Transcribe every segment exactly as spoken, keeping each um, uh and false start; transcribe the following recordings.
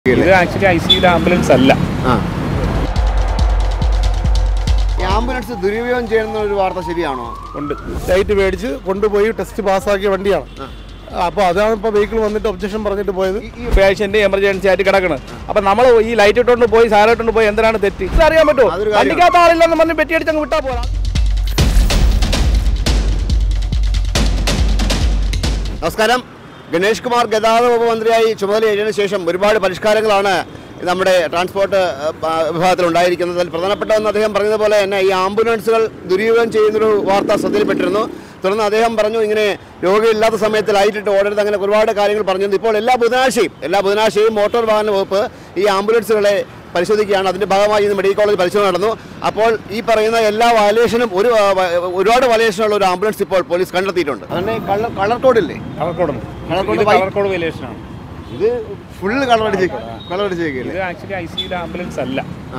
ഇത് actually I C യുവിലെ ambulance അല്ല. ആംബുലൻസ് ദുരുപയോഗം ചെയ്യുന്ന ഒരു വാർത്ത ശരിയാണോ? ഉണ്ട്. ലൈറ്റ് മേടിച്ച് കൊണ്ടുപോയി ടെസ്റ്റ് പാസ്സാക്കിയ വണ്ടിയാണ്. അപ്പോൾ അതാണ് ഇപ്പോൾ വെഹിക്കിൾ വന്നിട്ട് ഒബ്ജക്ഷൻ പറഞ്ഞിട്ട് പോയത്. ഈ പേഷ്യന്റ് എമർജൻസി ആയിട്ട് കിടക്കണം. അപ്പം നമ്മൾ ഈ ലൈറ്റ് ഇട്ടുകൊണ്ട് പോയി സാധനം ഇട്ടുകൊണ്ട് പോയി എന്തിനാണ് തെറ്റ് ഇത് അറിയാൻ പറ്റുമോ? വണ്ടിക്കകത്ത് ആളില്ലെന്ന് പറഞ്ഞ് പെറ്റിയടിച്ച് അങ്ങ് വിട്ടാൽ പോരാ. നമസ്കാരം. ഗണേഷ് കുമാർ ഗതാഗത വകുപ്പ് മന്ത്രിയായി ചുമതലയേറ്റതിനു ശേഷം ഒരുപാട് പരിഷ്കാരങ്ങളാണ് നമ്മുടെ ട്രാൻസ്പോർട്ട് വിഭാഗത്തിൽ ഉണ്ടായിരിക്കുന്നത്. അതിൽ പ്രധാനപ്പെട്ടതെന്ന് അദ്ദേഹം പറഞ്ഞതുപോലെ തന്നെ ഈ ആംബുലൻസുകൾ ദുരുപയോഗം ചെയ്യുന്നൊരു വാർത്ത ശ്രദ്ധയിൽപ്പെട്ടിരുന്നു. തുടർന്ന് അദ്ദേഹം പറഞ്ഞു ഇങ്ങനെ രോഗിയില്ലാത്ത സമയത്ത് ലൈറ്റിട്ട് ഓടരുത്, അങ്ങനെ ഒരുപാട് കാര്യങ്ങൾ പറഞ്ഞിരുന്നു. ഇപ്പോൾ എല്ലാ ബുധനാഴ്ചയും എല്ലാ ബുധനാഴ്ചയും മോട്ടോർ വാഹന വകുപ്പ് ഈ ആംബുലൻസുകളെ പരിശോധിക്കുകയാണ്. അതിൻ്റെ ഭാഗമായി ഇന്ന് മെഡിക്കൽ കോളേജ് പരിശോധന നടന്നു. അപ്പോൾ ഈ പറയുന്ന എല്ലാ വയലേഷനും ഒരു ഒരുപാട് വയലേഷനുള്ള ഒരു ആംബുലൻസ് ഇപ്പോൾ പോലീസ് കണ്ടെത്തിയിട്ടുണ്ട്. അതിൻ്റെ കളർ കളർ കോഡില്ലേ? കളർ കോഡ് കളർ കോഡ് വയലേഷനാണ്. ഇത് ഫുള്ള് കളർ അടിച്ച് കളർ അടിച്ചേക്കില്ല. ഇത് ആക്ച്വലി ഐ സി യുവിലെ ആംബുലൻസ് അല്ല.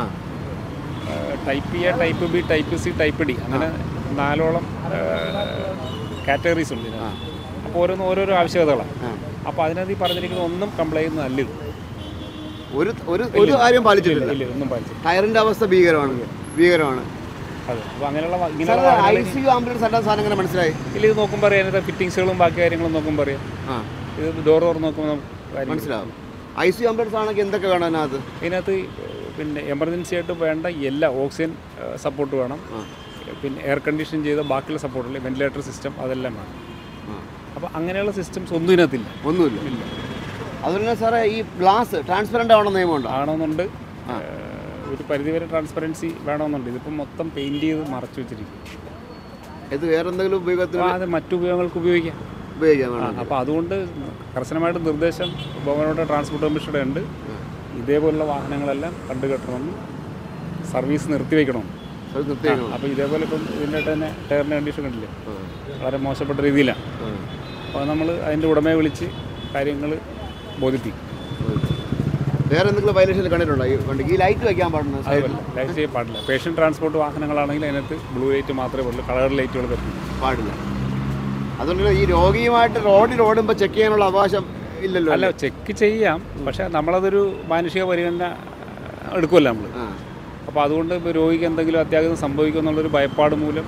Type A, type B, type C, type D, അങ്ങനെ നാലോളം കാറ്റഗറീസ് ഉണ്ട്. അപ്പോൾ ഓരോന്നും ഓരോരോ ആവശ്യകതകളാണ്. അപ്പോൾ അതിനകത്ത് ഈ പറഞ്ഞിരിക്കുന്ന ഒന്നും കംപ്ലൈൻറ്റ് അല്ല. ഇത് ഒരു ഒരു ഒരു കാര്യം പാലിച്ചിട്ടില്ല. ഒന്നും പാലിച്ചില്ല. ടയറിന്റെ അവസ്ഥ ഭീകരമാണ് ഭീകരമാണ് അതെ. അപ്പോൾ അങ്ങനെയുള്ള ഐ സി യു ആംബുലൻസ് അല്ലാത്ത സാധനം എങ്ങനെ മനസ്സിലായി? ഇല്ല, ഇത് നോക്കുമ്പോൾ അറിയാം. അതിനകത്ത് ഫിറ്റിങ്സുകളും ബാക്കി കാര്യങ്ങളും നോക്കുമ്പോൾ അറിയാം. ഇത് ഡോർ ഡോർ നോക്കുമ്പോൾ മനസ്സിലാവും. ഐ സി യു ആംബുലൻസ് ആണെങ്കിൽ എന്തൊക്കെ വേണം അതിനകത്ത്? ഇതിനകത്ത് പിന്നെ എമർജൻസി ആയിട്ട് വേണ്ട എല്ലാ ഓക്സിജൻ സപ്പോർട്ട് വേണം, പിന്നെ എയർ കണ്ടീഷൻ ചെയ്ത ബാക്കിയുള്ള സപ്പോർട്ടില്ല, വെന്റിലേറ്റർ സിസ്റ്റം അതെല്ലാം വേണം. അപ്പോൾ അങ്ങനെയുള്ള സിസ്റ്റംസ് ഒന്നും ഇതിനകത്തില്ല. ഒന്നുമില്ല ഇല്ല. അതുപോലെ സാറേ ഈ ഗ്ലാസ് ട്രാൻസ്പെറൻ്റ് ആവണം നിയമമുണ്ട്? ആണെന്നുണ്ട്. ഒരു പരിധിവരെ ട്രാൻസ്പെറൻസി വേണമെന്നുണ്ട്. ഇതിപ്പോൾ മൊത്തം പെയിൻറ് ചെയ്ത് മറച്ചു വെച്ചിരിക്കും. ഇത് വേറെ എന്തെങ്കിലും ഉപയോഗത്തിന് അത് മറ്റു ഉപയോഗങ്ങൾക്ക് ഉപയോഗിക്കാം ഉപയോഗിക്കാം. അപ്പോൾ അതുകൊണ്ട് കർശനമായിട്ട് നിർദ്ദേശം ബഹുമാനപ്പെട്ട ട്രാൻസ്പോർട്ട് കമ്മീഷണറുടെ ഉണ്ട്. ഇതേപോലുള്ള വാഹനങ്ങളെല്ലാം കണ്ടുകെട്ടണമെന്നും സർവീസ് നിർത്തിവെക്കണം. അപ്പോൾ ഇതേപോലെ ഇപ്പം ഇതിൻ്റെ തന്നെ ടയറിൻ്റെ കണ്ടീഷൻ കണ്ടില്ലേ, വളരെ മോശപ്പെട്ട രീതിയിലാണ്. അപ്പോൾ നമ്മൾ അതിൻ്റെ ഉടമയെ വിളിച്ച് കാര്യങ്ങൾ ബോധിപ്പിക്കും. വേറെ എന്തെങ്കിലും വയലേഷൻ കണ്ടിട്ടുണ്ടോ ഈ വണ്ടിക്ക്? ഈ ലൈറ്റ് വയ്ക്കാൻ പാടില്ല. ലൈറ്റ് ചെയ്യാൻ പാടില്ല. പേഷ്യൻ്റ് ട്രാൻസ്പോർട്ട് വാഹനങ്ങളാണെങ്കിൽ അതിനകത്ത് ബ്ലൂ ലൈറ്റ് മാത്രമേ പാടുള്ളൂ, കളർ ലൈറ്റുകൾ പറ്റില്ല പാടില്ല. അതുകൊണ്ട് ഈ രോഗിയുമായിട്ട് റോഡിൽ ഓടുമ്പോൾ ചെക്ക് ചെയ്യാനുള്ള അവകാശം ഇല്ലല്ലോ? അല്ല, ചെക്ക് ചെയ്യാം, പക്ഷേ നമ്മളതൊരു മാനുഷിക പരിഗണന എടുക്കുമല്ലോ നമ്മൾ. അപ്പോൾ അതുകൊണ്ട് ഇപ്പോൾ രോഗിക്ക് എന്തെങ്കിലും അത്യാഹിതം സംഭവിക്കും എന്നുള്ളൊരു ഭയപ്പാട് മൂലം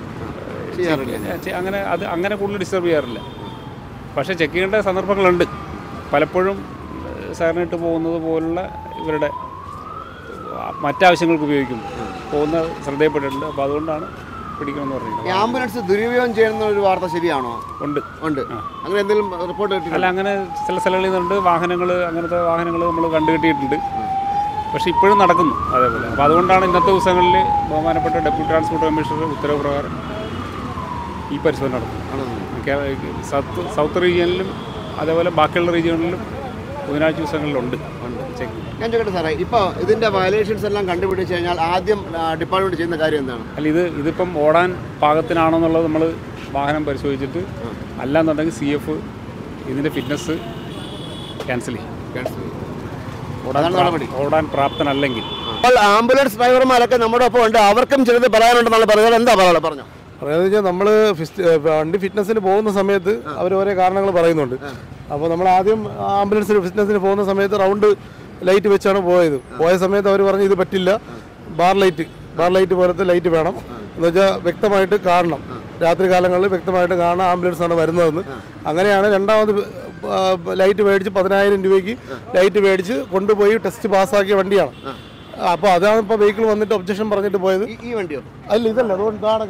അങ്ങനെ അത് അങ്ങനെ കൂടുതൽ ഡിസ്റ്റർബ് ചെയ്യാറില്ല. പക്ഷേ ചെക്ക് ചെയ്യേണ്ട സന്ദർഭങ്ങളുണ്ട്. പലപ്പോഴും സാറിനിട്ട് പോകുന്നത് പോലുള്ള ഇവരുടെ മറ്റാവശ്യങ്ങൾക്ക് ഉപയോഗിക്കും പോകുന്ന ശ്രദ്ധയപ്പെട്ടിട്ടുണ്ട്. അപ്പോൾ അതുകൊണ്ടാണ് പിടിക്കണമെന്ന് പറഞ്ഞിട്ടുണ്ട്. ആംബുലൻസ് ദുരുപയോഗം ചെയ്യുന്ന ഒരു വാർത്ത ശരിയാണോ? ഉണ്ട് ഉണ്ട്. അങ്ങനെ എന്തെങ്കിലും റിപ്പോർട്ട് കിട്ടിയില്ല? അല്ല, അങ്ങനെ ചില സ്ഥലങ്ങളിൽ നിന്നുണ്ട്. വാഹനങ്ങൾ അങ്ങനത്തെ വാഹനങ്ങൾ നമ്മൾ കണ്ടുകിട്ടിയിട്ടുണ്ട്. പക്ഷേ ഇപ്പോഴും നടക്കുന്നു അതേപോലെ. അപ്പോൾ അതുകൊണ്ടാണ് ഇന്നത്തെ ദിവസങ്ങളിൽ ബഹുമാനപ്പെട്ട ഡെപ്യൂട്ടി ട്രാൻസ്പോർട്ട് കമ്മീഷണർ ഉത്തരവ് പ്രകാരം ഈ പരിശോധന നടത്തുന്നു. സൗത്ത് സൗത്ത് റീജിയനിലും അതേപോലെ ബാക്കിയുള്ള റീജിയണിലും ബുധനാഴ്ച ദിവസങ്ങളിലുണ്ട് ചെക്ക്. ഞാൻ ചോദിക്കട്ടെ സാറേ, ഇപ്പോൾ ഇതിൻ്റെ വയലേഷൻസ് എല്ലാം കണ്ടുപിടിച്ച് കഴിഞ്ഞാൽ ആദ്യം ഡിപ്പാർട്ട്മെൻറ്റ് ചെയ്യുന്ന കാര്യം എന്താണ്? അല്ല, ഇത് ഇതിപ്പം ഓടാൻ പാകത്തിനാണോ എന്നുള്ളത് നമ്മൾ വാഹനം പരിശോധിച്ചിട്ട്, അല്ലാന്നുണ്ടെങ്കിൽ സി എഫ് ഇതിൻ്റെ ഫിറ്റ്നസ് ക്യാൻസൽ ചെയ്യും. ക്യാൻസൽ ചെയ്യും. ഓടാൻ പ്രാപ്തനല്ലെങ്കിൽ. അപ്പോൾ ആംബുലൻസ് ഡ്രൈവർമാരൊക്കെ നമ്മുടെ ഒപ്പം ഉണ്ട്. അവർക്കും ചിലത് പറയാനുണ്ടെന്നാണ് പറയുന്നത്. എന്താ പറയാ പറഞ്ഞോ? പറയുന്നത് വെച്ചാൽ നമ്മൾ വണ്ടി ഫിറ്റ്നസിന് പോകുന്ന സമയത്ത് അവർ ഓരോ കാരണങ്ങൾ പറയുന്നുണ്ട്. അപ്പോൾ നമ്മൾ ആദ്യം ആംബുലൻസിന് ഫിറ്റ്നസിന് പോകുന്ന സമയത്ത് റൗണ്ട് ലൈറ്റ് വെച്ചാണ് പോയത്. പോയ സമയത്ത് അവർ പറഞ്ഞു ഇത് പറ്റില്ല, ബാർ ലൈറ്റ് ബാർ ലൈറ്റ് പോലത്തെ ലൈറ്റ് വേണം എന്ന് വെച്ചാൽ വ്യക്തമായിട്ട് കാണണം, രാത്രി കാലങ്ങളിൽ വ്യക്തമായിട്ട് കാണാൻ ആംബുലൻസാണ് വരുന്നതെന്ന്. അങ്ങനെയാണ് രണ്ടാമത് ലൈറ്റ് മേടിച്ച് പതിനായിരം രൂപയ്ക്ക് ലൈറ്റ് മേടിച്ച് കൊണ്ടുപോയി ടെസ്റ്റ് പാസ്സാക്കിയ വണ്ടിയാണ്. അപ്പോൾ അതാണ് ഇപ്പോൾ വെഹിക്കിൾ വന്നിട്ട് ഒബ്ജക്ഷൻ പറഞ്ഞിട്ട് പോയത്. ഈ വണ്ടിയോ? അല്ല, ഇതല്ല, അതാണ്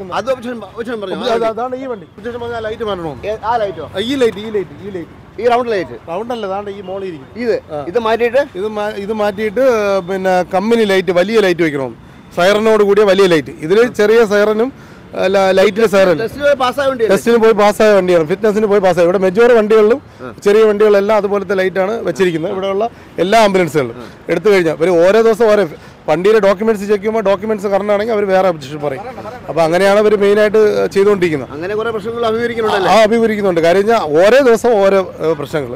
ഈ വണ്ടി. ഒബ്ജക്ഷൻ പറഞ്ഞാൽ ലൈറ്റ് മാറണോ? ആ ലൈറ്റോ? ഈ ലൈറ്റ് ഈ ലൈറ്റ് ഈ ലൈറ്റ് ഈ റൗണ്ട് ലൈറ്റ് റൗണ്ട് അല്ല, അതാണ്ട് ഈ മോളിൽ ഇരിക്കും. ഇത് ഇത് മാറ്റിയിട്ട് ഇത് ഇത് മാറ്റിയിട്ട് പിന്നെ കമ്പനി ലൈറ്റ് വലിയ ലൈറ്റ് വെക്കണം, സൈറനോട് കൂടിയ വലിയ ലൈറ്റ്. ഇതിൽ ചെറിയ സൈറനും ലൈറ്റിലെ സൈറൻ ടെസ്റ്റിന് പോയി പാസ്സായ വണ്ടിയാണ്, ഫിറ്റ്നസിന് പോയി പാസ്സായ. ഇവിടെ മെജോർ വണ്ടികളിലും ചെറിയ വണ്ടികളെല്ലാം അതുപോലത്തെ ലൈറ്റാണ് വെച്ചിരിക്കുന്നത്. ഇവിടെയുള്ള എല്ലാ ആംബുലൻസുകളിലും എടുത്തു കഴിഞ്ഞാൽ ഒരു ഓരോ ദിവസം ഓരോ വണ്ടിയുടെ ഡോക്യുമെന്റ്സ് ചെക്ക് ചെയ്യുമ്പോൾ ഡോക്യുമെന്റ്സ് കറണ്ടാണെങ്കിൽ അവർ വേറെ ഒബ്ജക്ഷൻ പറയും. അപ്പോൾ അങ്ങനെയാണ് അവർ മെയിനായിട്ട് ചെയ്തുകൊണ്ടിരിക്കുന്നത്. അങ്ങനെ കുറേ പ്രശ്നങ്ങൾ അഭിമുഖീകരിക്കുന്നുണ്ട്. ആ അഭിമുഖീകരിക്കുന്നുണ്ട്. കാര്യം വെച്ചാൽ ഓരോ ദിവസം ഓരോ പ്രശ്നങ്ങൾ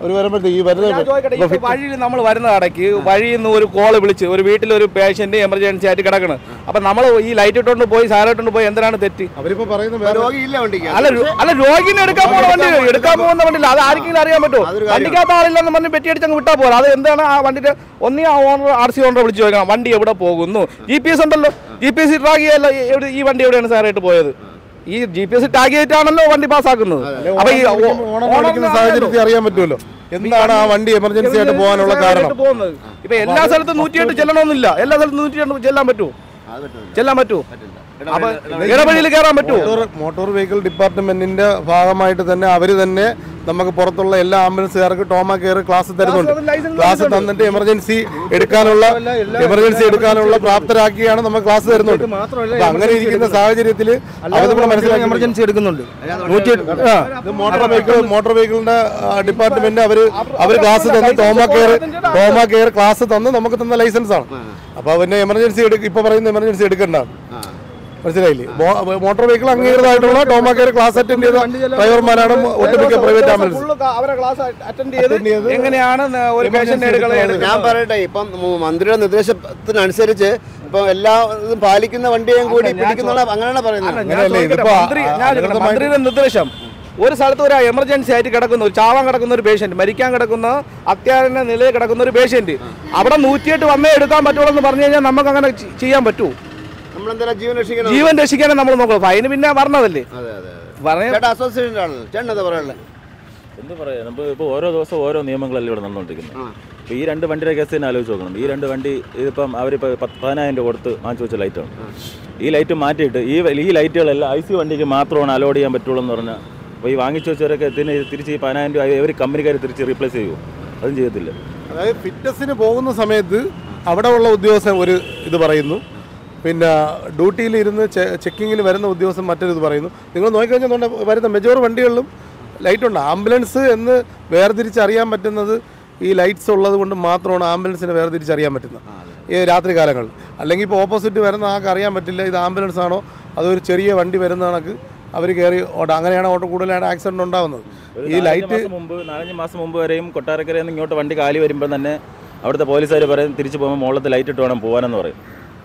ഒരു വരുമ്പോഴത്തേക്ക് ഈ വരുന്ന വഴിയിൽ നമ്മൾ വരുന്ന കടയ്ക്ക് വഴിയിൽ നിന്ന് ഒരു കോള് വിളിച്ച് ഒരു വീട്ടിൽ ഒരു പേഷ്യന്റ് എമർജൻസി ആയിട്ട് കിടക്കണം. അപ്പൊ നമ്മൾ ഈ ലൈറ്റ് ഇട്ടുകൊണ്ട് പോയി സാറിട്ടുണ്ട് പോയി എന്തിനാണ് തെറ്റ്? അവരിപ്പോ പറയുന്നത് അല്ല അല്ല രോഗിനെ എടുക്കാൻ പോകുന്ന വണ്ടി എടുക്കാൻ പോകുന്ന വണ്ടിയില്ല, അത് ആർക്കെങ്കിലും അറിയാൻ പറ്റുമോ? വണ്ടിക്കകത്ത് ആളില്ലെന്ന് പറഞ്ഞ് പെറ്റി അടിച്ചങ്ങ് വിട്ടാൽ പോലെ. അത് എന്താണ് ആ വണ്ടിയുടെ ഒന്നീ ആ ഓണർ ആർ സി ഓണറെ വിളിച്ച് ചോദിക്കണം വണ്ടി എവിടെ പോകുന്നു. ജി പി എസ് ഉണ്ടല്ലോ, ജി പി എസ് ട്രാക്ക് ചെയ്യല്ല ഈ വണ്ടി എവിടെയാണ് സാറായിട്ട് പോയത്. ഈ ജി പി എസ് ടാഗ് ചെയ്തിട്ടാണല്ലോ വണ്ടി പാസ്സാക്കുന്നത്. അപ്പൊ ഈ സാഹചര്യത്തിൽ അറിയാൻ പറ്റുമല്ലോ എന്താണ് ആ വണ്ടി എമർജൻസി ആയിട്ട് പോകാനുള്ള കാരണം. ഇപ്പൊ എല്ലാ സ്ഥലത്തും നൂറ്റിയെട്ട് ചെല്ലണമെന്നില്ല, എല്ലാ സ്ഥലത്തും നൂറ്റിയെട്ട് ചെല്ലാൻ പറ്റുമോ? ചെല്ലാൻ പറ്റുമോ? അപ്പൊ ഇടവഴിയിൽ കയറാൻ പറ്റുമോ? മോട്ടോർ വെഹിക്കിൾ ഡിപ്പാർട്ട്മെന്റിന്റെ ഭാഗമായിട്ട് തന്നെ അവര് തന്നെ നമുക്ക് പുറത്തുള്ള എല്ലാ ആംബുലൻസുകാർക്ക് ടോമ കെയർ ക്ലാസ് തരുന്നുണ്ട്. ക്ലാസ് തന്നിട്ട് എമർജൻസി എടുക്കാനുള്ള എമർജൻസി എടുക്കാനുള്ള പ്രാപ്തരാക്കിയാണ് നമ്മൾ ക്ലാസ് തരുന്നുണ്ട്. അപ്പൊ അങ്ങനെ ഇരിക്കുന്ന സാഹചര്യത്തിൽ മനസ്സിലാക്കി എമർജൻസി എടുക്കുന്നുണ്ട്. മോട്ടോർ വെഹിക്കിൾ മോട്ടോർ വെഹിക്കിളിന്റെ ഡിപ്പാർട്ട്മെന്റ് അവര് അവര് ക്ലാസ് തന്ന് trauma care trauma care class തന്ന് നമുക്ക് തന്ന ലൈസൻസ് ആണ്. അപ്പൊ അവന്റെ എമർജൻസി ഇപ്പൊ പറയുന്ന എമർജൻസി എടുക്കണ്ടാണ്. മനസ്സിലായില്ലേ? മോട്ടോർ വെഹിക്കിൾ അംഗീകൃതമായിട്ടുള്ള ടോമ കെയർ ക്ലാസ് അറ്റൻഡ് ചെയ്ത ഡ്രൈവർമാരാണ് ഒട്ടുമിക്ക പ്രൈവറ്റ് ആംബുലൻസ്. എങ്ങനെയാണ് ഒരു പേഷ്യന്റ് എടുക്കുന്നത്? ഞാൻ പറയട്ടെ, ഇപ്പം മന്ത്രിയുടെ നിർദ്ദേശത്തിനനുസരിച്ച് ഇപ്പൊ എല്ലാ ഇതും പാലിക്കുന്ന വണ്ടിയും കൂടി പിടിക്കുന്ന അങ്ങനെയാണ് പറയുന്നത്. മന്ത്രിയുടെ നിർദ്ദേശം ഒരു സ്ഥലത്ത് ഒരു എമർജൻസി ആയിട്ട് കിടക്കുന്ന ഒരു ചാവാൻ കിടക്കുന്ന ഒരു പേഷ്യന്റ്, മരിക്കാൻ കിടക്കുന്ന അത്യാവശ്യ നിലയിൽ കിടക്കുന്ന ഒരു പേഷ്യന്റ് അവിടെ നൂറ്റിയെട്ട് വന്നേ എടുക്കാൻ പറ്റുള്ളൂ എന്ന് പറഞ്ഞു കഴിഞ്ഞാൽ നമുക്ക് അങ്ങനെ ചെയ്യാൻ പറ്റൂ? ജീവൻ രക്ഷിക്കാനേ നമ്മൾ നോക്കണം. ഫൈന് പിന്നെ പറഞ്ഞതല്ലേ. എന്ത് പറയാ, നമുക്ക് ഇപ്പോൾ ഓരോ ദിവസം ഓരോ നിയമങ്ങളല്ലേ ഇവിടെ നടന്നുകൊണ്ടിരിക്കുന്നത്. ഇപ്പോൾ ഈ രണ്ട് വണ്ടിയുടെ കേസ് തന്നെ ആലോചിച്ച് നോക്കണം. ഈ രണ്ട് വണ്ടി ഇതിപ്പം അവരിപ്പോൾ പത്ത് പതിനായിരം രൂപ കൊടുത്ത് വാങ്ങിച്ചു വെച്ച ലൈറ്റാണ്. ഈ ലൈറ്റ് മാറ്റിയിട്ട് ഈ ഈ ലൈറ്റുകളെല്ലാം ഐ സി വണ്ടിക്ക് മാത്രമാണ് അലോഡ് ചെയ്യാൻ പറ്റുള്ളൂ എന്ന് പറഞ്ഞാൽ, അപ്പോൾ ഈ വാങ്ങിച്ചു വെച്ചവരൊക്കെ ഇതിന് തിരിച്ച് ഈ പതിനായിരം രൂപ ഇവർ കമ്പനിക്കാർ തിരിച്ച് റീപ്ലേസ് ചെയ്യുമോ? അതും ചെയ്യത്തില്ല. അതായത് ഫിറ്റ്നസിന് പോകുന്ന സമയത്ത് അവിടെ ഉള്ള ഉദ്യോഗസ്ഥൻ ഒരു ഇത് പറയുന്നു, പിന്നെ ഡ്യൂട്ടിയിൽ ഇരുന്ന് ചെക്കിങ്ങിൽ വരുന്ന ഉദ്യോഗസ്ഥൻ മറ്റൊരു ഇത് പറയുന്നു. നിങ്ങൾ നോക്കിക്കഴിഞ്ഞാൽ വരുന്ന മെജോർ വണ്ടികളിലും ലൈറ്റുണ്ട്. ആംബുലൻസ് എന്ന് വേർതിരിച്ചറിയാൻ പറ്റുന്നത് ഈ ലൈറ്റ്സ് ഉള്ളത് കൊണ്ട് മാത്രമാണ് ആംബുലൻസിനെ വേർതിരിച്ചറിയാൻ പറ്റുന്നത് ഈ രാത്രി കാലങ്ങളിൽ. അല്ലെങ്കിൽ ഇപ്പോൾ ഓപ്പോസിറ്റ് വരുന്ന ആൾക്ക് അറിയാൻ പറ്റില്ല ഇത് ആംബുലൻസ് ആണോ അതൊരു ചെറിയ വണ്ടി വരുന്ന കണക്ക് അവർ കയറി ഓട്ടോ. അങ്ങനെയാണ് ഓട്ടോ കൂടുതലായിട്ട് ആക്സിഡന്റ് ഉണ്ടാകുന്നത്. ഈ ലൈറ്റ് മുമ്പ് നാലഞ്ച് മാസം മുമ്പ് വരെയും കൊട്ടാരക്കരയിൽ നിന്ന് ഇങ്ങോട്ട് വണ്ടി കാലി വരുമ്പോൾ തന്നെ അവിടുത്തെ പോലീസുകാർ പറയും തിരിച്ചു പോകുമ്പോൾ മുകളിലത്തെ ലൈറ്റ് ഇട്ട് വേണം പോകാനെന്ന് പറയും.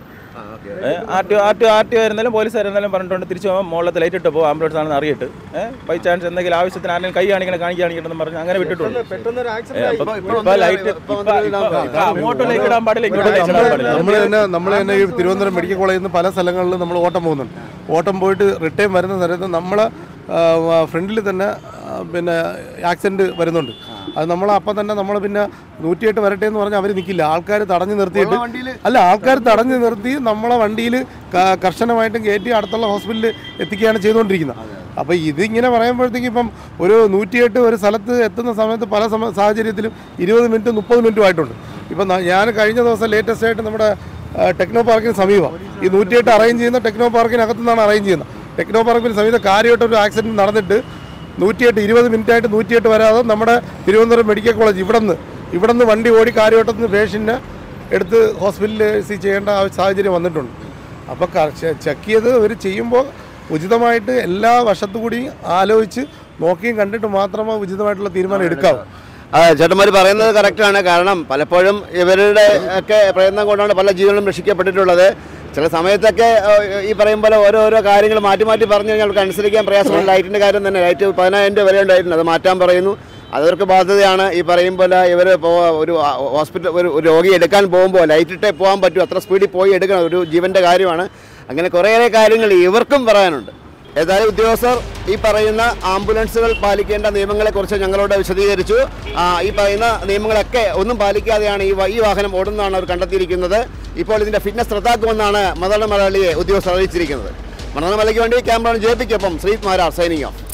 R T R T R T ആയിരുന്നാലും പോലീസുകാരെന്നാലും പറഞ്ഞിട്ടുണ്ട് തിരിച്ചു പോകുമ്പോൾ മുകളിലത്തെ ലൈറ്റ് ഇട്ട് പോകും ആംബുലൻസ് ആണെന്ന് അറിയിട്ട് ബൈ ചാൻസ് എന്തെങ്കിലും ആവശ്യത്തിന് ആരെങ്കിലും കൈ കാണിക്കണം കാണിക്കുക കാണിക്കണമെന്ന് പറഞ്ഞ് അങ്ങനെ വിട്ടിട്ടുണ്ട്. ഇപ്പൊ ലൈറ്റ് അങ്ങോട്ട് ലൈറ്റ് ഇടാൻ പാടില്ല, ഇങ്ങോട്ട് ലൈറ്റ് ഇടാൻ പാടില്ല. നമ്മൾ തന്നെ നമ്മൾ തന്നെ ഈ തിരുവനന്തപുരം മെഡിക്കൽ കോളേജിൽ നിന്ന് പല സ്ഥലങ്ങളിൽ നമ്മൾ ഓട്ടം പോകുന്നുണ്ട്. ഓട്ടം പോയിട്ട് റിട്ടേൺ വരുന്ന സമയത്ത് നമ്മളെ ഫ്രണ്ടിൽ തന്നെ പിന്നെ ആക്സിഡൻറ്റ് വരുന്നുണ്ട്. അത് നമ്മൾ അപ്പം തന്നെ നമ്മൾ പിന്നെ നൂറ്റിയെട്ട് വരട്ടെ എന്ന് പറഞ്ഞാൽ അവർ നിൽക്കില്ല. ആൾക്കാർ തടഞ്ഞു നിർത്തിയിട്ട് അല്ല ആൾക്കാർ തടഞ്ഞു നിർത്തി നമ്മളെ വണ്ടിയിൽ കർശനമായിട്ടും കയറ്റി അടുത്തുള്ള ഹോസ്പിറ്റലിൽ എത്തിക്കുകയാണ് ചെയ്തുകൊണ്ടിരിക്കുന്നത്. അപ്പോൾ ഇതിങ്ങനെ പറയുമ്പോഴത്തേക്കും ഇപ്പം ഒരു നൂറ്റിയെട്ട് ഒരു സ്ഥലത്ത് എത്തുന്ന സമയത്ത് പല സമ സാഹചര്യത്തിലും ഇരുപത് മിനിറ്റ് മുപ്പത് മിനിറ്റും ആയിട്ടുണ്ട്. ഇപ്പം ഞാൻ കഴിഞ്ഞ ദിവസം ലേറ്റസ്റ്റ് ആയിട്ട് നമ്മുടെ ടെക്നോ പാർക്കിന് സമീപം ഈ നൂറ്റിയെട്ട് അറേഞ്ച് ചെയ്യുന്ന ടെക്നോ പാർക്കിനകത്തു നിന്നാണ് അറേഞ്ച് ചെയ്യുന്നത്. ടെക്നോ പാർക്കിന് സമീപം കാര്യമായിട്ട് ഒരു ആക്സിഡൻറ്റ് നടന്നിട്ട് നൂറ്റിയെട്ട് ഇരുപത് മിനിറ്റായിട്ട് നൂറ്റിയെട്ട് വരാതെ നമ്മുടെ തിരുവനന്തപുരം മെഡിക്കൽ കോളേജ് ഇവിടെ നിന്ന് ഇവിടെ നിന്ന് വണ്ടി ഓടി കാര്യവട്ടത്ത് നിന്ന് പേഷ്യൻറ്റിനെ എടുത്ത് ഹോസ്പിറ്റലിൽ ചെയ്യേണ്ട സാഹചര്യം വന്നിട്ടുണ്ട്. അപ്പോൾ ചെക്ക് ചെയ്ത് അവർ ചെയ്യുമ്പോൾ ഉചിതമായിട്ട് എല്ലാ വശത്തു കൂടിയും ആലോചിച്ച് നോക്കിയും കണ്ടിട്ട് മാത്രമേ ഉചിതമായിട്ടുള്ള തീരുമാനം എടുക്കാവൂ. ചേട്ടന്മാർ പറയുന്നത് കറക്റ്റാണ്. കാരണം പലപ്പോഴും ഇവരുടെ ഒക്കെ പ്രയത്നം കൊണ്ടാണ് പല ജീവനും രക്ഷിക്കപ്പെട്ടിട്ടുള്ളത്. ചില സമയത്തൊക്കെ ഈ പറയും പോലെ ഓരോരോ കാര്യങ്ങൾ മാറ്റി മാറ്റി പറഞ്ഞു കഴിഞ്ഞാൽ അവർക്ക് അനുസരിക്കാൻ പ്രയാസമാണ്. ലൈറ്റിൻ്റെ കാര്യം തന്നെ ലൈറ്റ് പതിനായിരം രൂപ വരെ ഉണ്ടായിട്ടുണ്ട്, അത് മാറ്റാൻ പറയുന്നു. അതവർക്ക് ബാധ്യതയാണ്. ഈ പറയും പോലെ ഇവർ ഒരു ഹോസ്പിറ്റൽ ഒരു രോഗി എടുക്കാൻ പോകുമ്പോൾ ലൈറ്റിട്ടേ പോകാൻ പറ്റും, അത്ര സ്പീഡിൽ പോയി എടുക്കണം, ഒരു ജീവൻ്റെ കാര്യമാണ്. അങ്ങനെ കുറേയേറെ കാര്യങ്ങൾ ഇവർക്കും പറയാനുണ്ട്. ഏതായാലും ഉദ്യോഗസ്ഥർ ഈ പറയുന്ന ആംബുലൻസുകൾ പാലിക്കേണ്ട നിയമങ്ങളെക്കുറിച്ച് ഞങ്ങളോട് വിശദീകരിച്ചു. ഈ പറയുന്ന നിയമങ്ങളൊക്കെ ഒന്നും പാലിക്കാതെയാണ് ഈ ഈ വാഹനം ഓടുന്നതാണ് അവർ കണ്ടെത്തിയിരിക്കുന്നത്. ഇപ്പോൾ ഇതിൻ്റെ ഫിറ്റ്നസ് റദ്ദാക്കുമെന്നാണ് മലയാള മലയാളിയെ ഉദ്യോഗസ്ഥർ അറിയിച്ചിരിക്കുന്നത്. മലയാള മലയ്ക്ക് വേണ്ടി ക്യാമറ ജെ പിക്കൊപ്പം ശ്രീത് മാരാർ സൈനിങ് ഓഫ്.